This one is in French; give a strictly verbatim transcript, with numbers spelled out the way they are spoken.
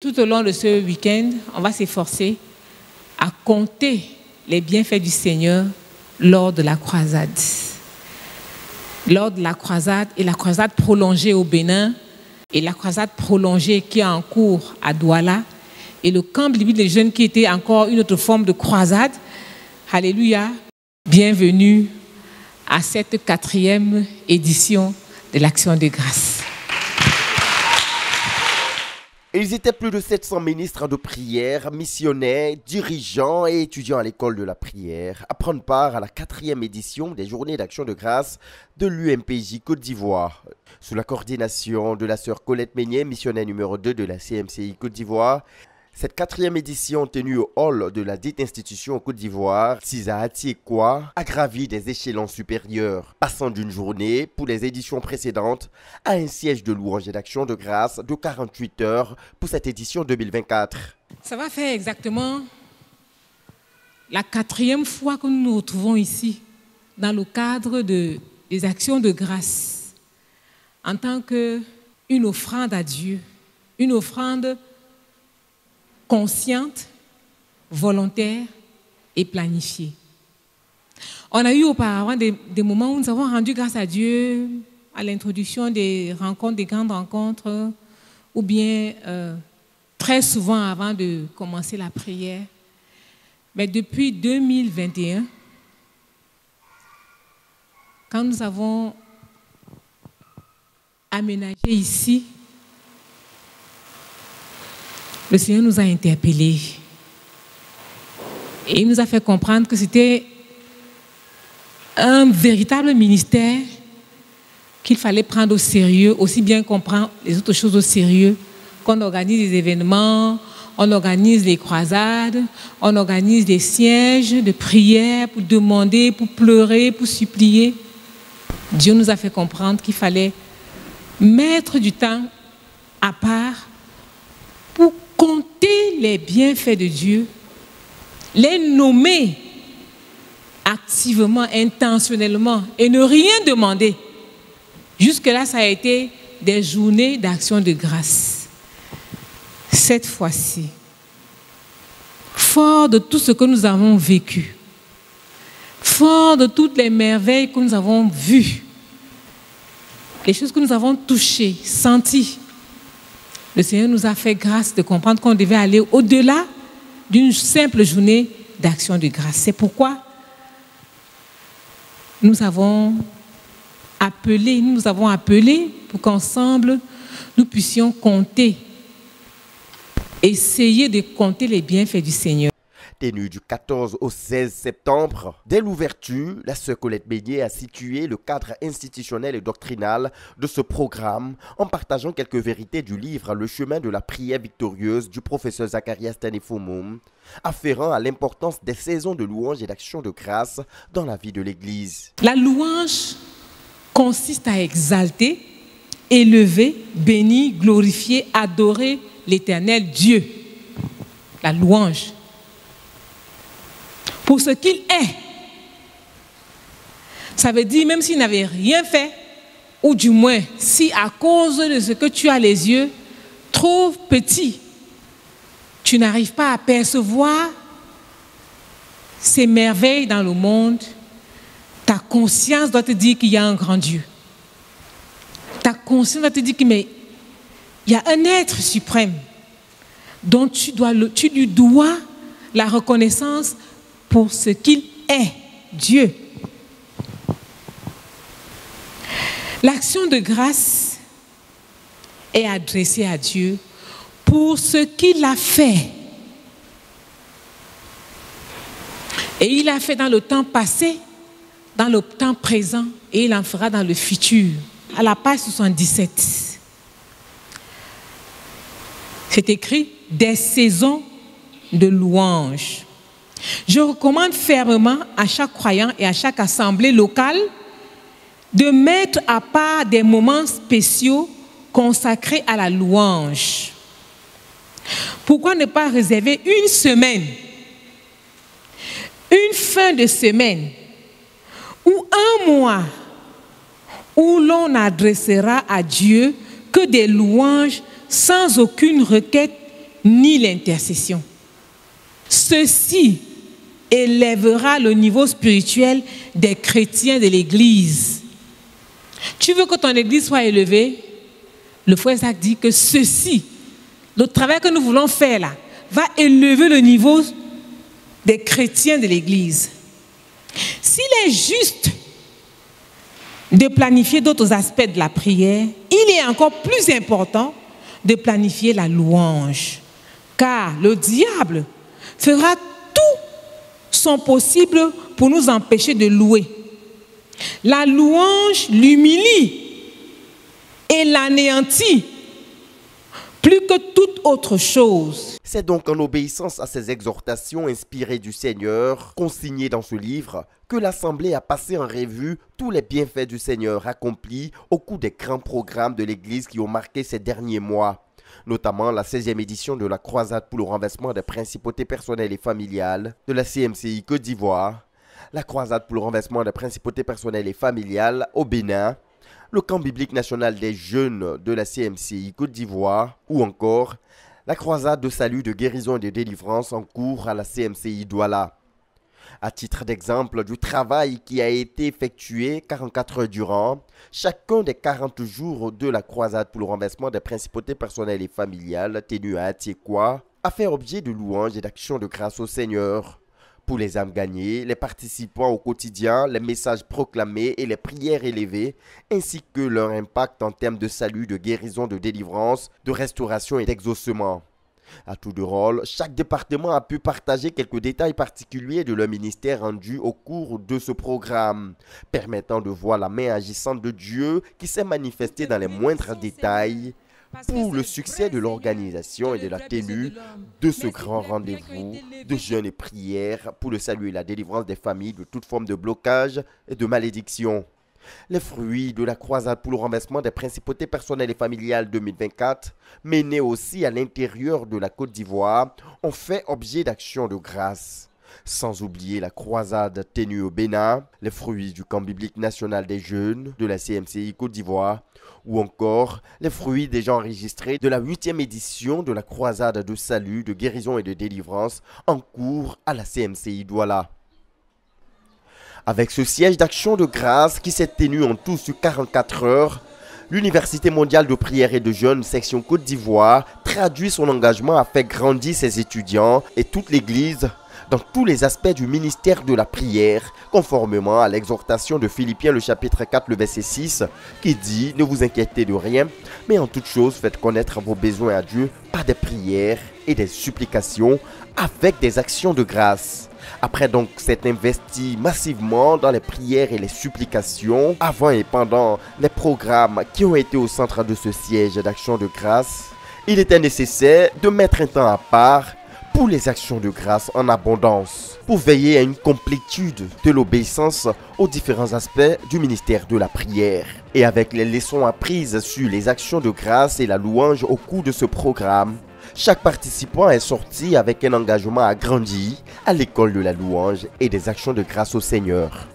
Tout au long de ce week-end, on va s'efforcer à compter les bienfaits du Seigneur lors de la croisade. Lors de la croisade et la croisade prolongée au Bénin et la croisade prolongée qui est en cours à Douala et le camp biblique des jeunes qui était encore une autre forme de croisade. Alléluia, bienvenue à cette quatrième édition de l'Action de grâce. Ils étaient plus de sept cents ministres de prière, missionnaires, dirigeants et étudiants à l'école de la prière à prendre part à la quatrième édition des Journées d'Action de grâce de l'U M P J Côte d'Ivoire. Sous la coordination de la sœur Colette Meignet, missionnaire numéro deux de la C M C I Côte d'Ivoire, cette quatrième édition tenue au hall de la dite institution en Côte d'Ivoire, Sisaati et Kwa, a gravi des échelons supérieurs, passant d'une journée, pour les éditions précédentes, à un siège de louange et d'action de grâce de quarante-huit heures pour cette édition deux mille vingt-quatre. Ça va faire exactement la quatrième fois que nous nous retrouvons ici, dans le cadre de, des actions de grâce, en tant qu'une offrande à Dieu, une offrande consciente, volontaire et planifiée. On a eu auparavant des, des moments où nous avons rendu grâce à Dieu à l'introduction des rencontres, des grandes rencontres, ou bien euh, très souvent avant de commencer la prière. Mais depuis deux mille vingt et un, quand nous avons aménagé ici, le Seigneur nous a interpellés et il nous a fait comprendre que c'était un véritable ministère qu'il fallait prendre au sérieux, aussi bien qu'on prend les autres choses au sérieux, qu'on organise des événements, on organise les croisades, on organise des sièges de prière pour demander, pour pleurer, pour supplier. Dieu nous a fait comprendre qu'il fallait mettre du temps à part pour compter les bienfaits de Dieu, les nommer activement, intentionnellement et ne rien demander. Jusque-là, ça a été des journées d'action de grâce. Cette fois-ci, fort de tout ce que nous avons vécu, fort de toutes les merveilles que nous avons vues, les choses que nous avons touchées, senties, le Seigneur nous a fait grâce de comprendre qu'on devait aller au-delà d'une simple journée d'action de grâce. C'est pourquoi nous avons appelé, nous nous avons appelé pour qu'ensemble, nous puissions compter, essayer de compter les bienfaits du Seigneur. Tenue du quatorze au seize septembre, dès l'ouverture, la sœur Colette Meignet a situé le cadre institutionnel et doctrinal de ce programme en partageant quelques vérités du livre Le chemin de la prière victorieuse du professeur Zacharias Tanefomoum, afférent à l'importance des saisons de louange et d'action de grâce dans la vie de l'Église. La louange consiste à exalter, élever, bénir, glorifier, adorer l'Éternel Dieu. La louange. Pour ce qu'il est. Ça veut dire, même s'il n'avait rien fait, ou du moins, si à cause de ce que tu as les yeux trop petits, tu n'arrives pas à percevoir ces merveilles dans le monde, ta conscience doit te dire qu'il y a un grand Dieu. Ta conscience doit te dire qu'il y a un être suprême dont tu, dois, tu lui dois la reconnaissance pour ce qu'il est, Dieu. L'action de grâce est adressée à Dieu pour ce qu'il a fait. Et il a fait dans le temps passé, dans le temps présent, et il en fera dans le futur. À la page soixante-dix-sept, c'est écrit « Des saisons de louange ». Je recommande fermement à chaque croyant et à chaque assemblée locale de mettre à part des moments spéciaux consacrés à la louange. Pourquoi ne pas réserver une semaine, une fin de semaine ou un mois où l'on n'adressera à Dieu que des louanges sans aucune requête ni l'intercession. Ceci élèvera le niveau spirituel des chrétiens de l'Église. Tu veux que ton Église soit élevée? Le frère Zach dit que ceci, le travail que nous voulons faire là, va élever le niveau des chrétiens de l'Église. S'il est juste de planifier d'autres aspects de la prière, il est encore plus important de planifier la louange. Car le diable fera tout son possible pour nous empêcher de louer. La louange l'humilie et l'anéantit plus que toute autre chose. C'est donc en obéissance à ces exhortations inspirées du Seigneur, consignées dans ce livre, que l'Assemblée a passé en revue tous les bienfaits du Seigneur accomplis au cours des grands programmes de l'Église qui ont marqué ces derniers mois, notamment la seizième édition de la croisade pour le renversement des principautés personnelles et familiales de la C M C I Côte d'Ivoire, la croisade pour le renversement des principautés personnelles et familiales au Bénin, le camp biblique national des jeunes de la C M C I Côte d'Ivoire ou encore la croisade de salut, de guérison et de délivrance en cours à la C M C I Douala. À titre d'exemple du travail qui a été effectué quarante-quatre heures durant, chacun des quarante jours de la croisade pour le renversement des principautés personnelles et familiales tenue à Atiekwa a fait objet de louanges et d'actions de grâce au Seigneur. Pour les âmes gagnées, les participants au quotidien, les messages proclamés et les prières élevées, ainsi que leur impact en termes de salut, de guérison, de délivrance, de restauration et d'exaucement. À tour de rôle, chaque département a pu partager quelques détails particuliers de leur ministère rendu au cours de ce programme, permettant de voir la main agissante de Dieu qui s'est manifestée dans les moindres détails pour le succès de l'organisation et de la tenue de ce grand rendez-vous de jeûne et prière pour le salut et la délivrance des familles de toute forme de blocage et de malédiction. Les fruits de la croisade pour le renversement des principautés personnelles et familiales deux mille vingt-quatre, menée aussi à l'intérieur de la Côte d'Ivoire, ont fait objet d'actions de grâce. Sans oublier la croisade tenue au Bénin, les fruits du camp biblique national des jeunes de la C M C I Côte d'Ivoire, ou encore les fruits déjà enregistrés de la huitième édition de la croisade de salut, de guérison et de délivrance en cours à la C M C I Douala. Avec ce siège d'action de grâce qui s'est tenu en tout sur quarante-quatre heures, l'Université mondiale de prière et de jeûne section Côte d'Ivoire traduit son engagement à faire grandir ses étudiants et toute l'Église dans tous les aspects du ministère de la prière, conformément à l'exhortation de Philippiens le chapitre quatre, le verset six, qui dit « Ne vous inquiétez de rien, mais en toute chose faites connaître vos besoins à Dieu par des prières et des supplications avec des actions de grâce. » Après donc s'être investi massivement dans les prières et les supplications, avant et pendant les programmes qui ont été au centre de ce siège d'action de grâce, il était nécessaire de mettre un temps à part pour les actions de grâce en abondance, pour veiller à une complétude de l'obéissance aux différents aspects du ministère de la prière. Et avec les leçons apprises sur les actions de grâce et la louange au cours de ce programme, chaque participant est sorti avec un engagement agrandi à l'école de la louange et des actions de grâce au Seigneur.